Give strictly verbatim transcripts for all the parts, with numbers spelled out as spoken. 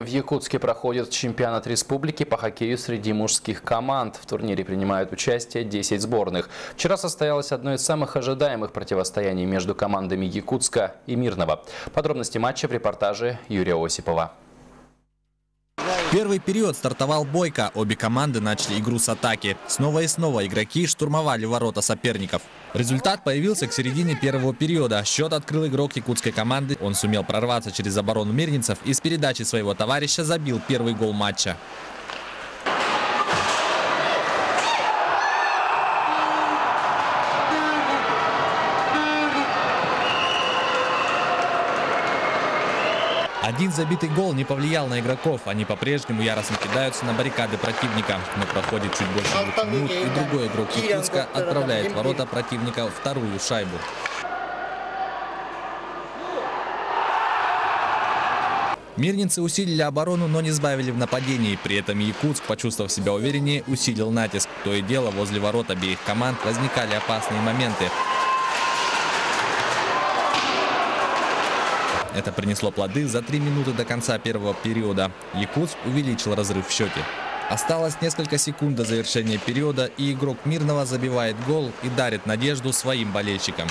В Якутске проходит чемпионат республики по хоккею среди мужских команд. В турнире принимают участие десять сборных. Вчера состоялось одно из самых ожидаемых противостояний между командами Якутска и Мирного. Подробности матча в репортаже Юрия Осипова. Первый период стартовал бойко. Обе команды начали игру с атаки. Снова и снова игроки штурмовали ворота соперников. Результат появился к середине первого периода. Счет открыл игрок якутской команды. Он сумел прорваться через оборону мирнинцев и с передачи своего товарища забил первый гол матча. Один забитый гол не повлиял на игроков. Они по-прежнему яростно кидаются на баррикады противника. Но проходит чуть больше двух минут, и другой игрок Якутска отправляет в ворота противника вторую шайбу. Мирнинцы усилили оборону, но не сбавили в нападении. При этом Якутск, почувствовав себя увереннее, усилил натиск. То и дело, возле ворот обеих команд возникали опасные моменты. Это принесло плоды за три минуты до конца первого периода. Якутск увеличил разрыв в счете. Осталось несколько секунд до завершения периода, и игрок Мирного забивает гол и дарит надежду своим болельщикам.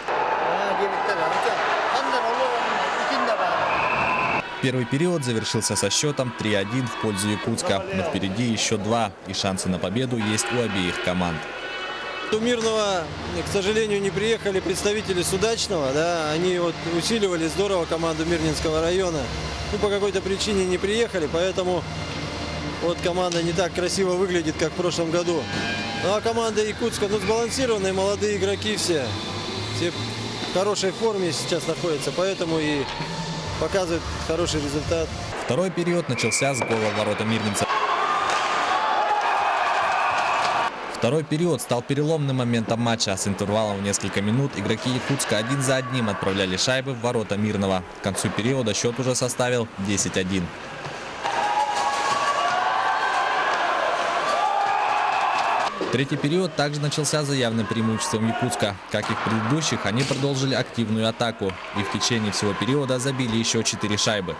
Первый период завершился со счетом три один в пользу Якутска, но впереди еще два, и шансы на победу есть у обеих команд. У Мирного, к сожалению, не приехали представители Судачного, да, они вот усиливали здорово команду Мирнинского района. Ну, по какой-то причине не приехали, поэтому вот команда не так красиво выглядит, как в прошлом году. Ну, а команда Якутска, ну, сбалансированные, молодые игроки все, все в хорошей форме сейчас находятся, поэтому и показывают хороший результат. Второй период начался с гола в ворота мирнинцев. Второй период стал переломным моментом матча. С интервалом в несколько минут игроки Якутска один за одним отправляли шайбы в ворота Мирного. К концу периода счет уже составил десять один. Третий период также начался за явным преимуществом Якутска. Как и в предыдущих, они продолжили активную атаку и в течение всего периода забили еще четыре шайбы.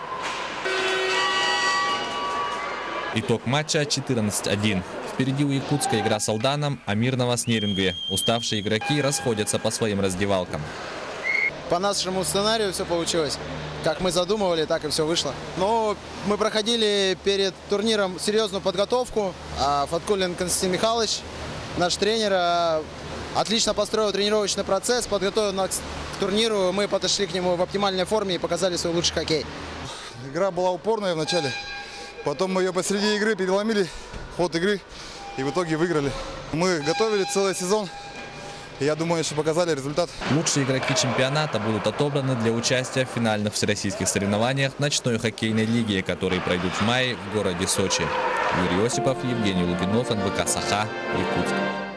Итог матча четырнадцать один. Впереди у Якутска игра с Алданом, а Мирного с Нерингуе. Уставшие игроки расходятся по своим раздевалкам. По нашему сценарию все получилось. Как мы задумывали, так и все вышло. Но мы проходили перед турниром серьезную подготовку. А Фаткуллин Константин Михайлович, наш тренер, отлично построил тренировочный процесс, подготовил нас к турниру. Мы подошли к нему в оптимальной форме и показали свой лучший хоккей. Игра была упорная вначале. Потом мы ее посреди игры переломили, ход игры, и в итоге выиграли. Мы готовили целый сезон, и я думаю, что показали результат. Лучшие игроки чемпионата будут отобраны для участия в финальных всероссийских соревнованиях ночной хоккейной лиги, которые пройдут в мае в городе Сочи. Юрий Осипов, Евгений Лубинов, эн вэ ка «Саха», Якутск.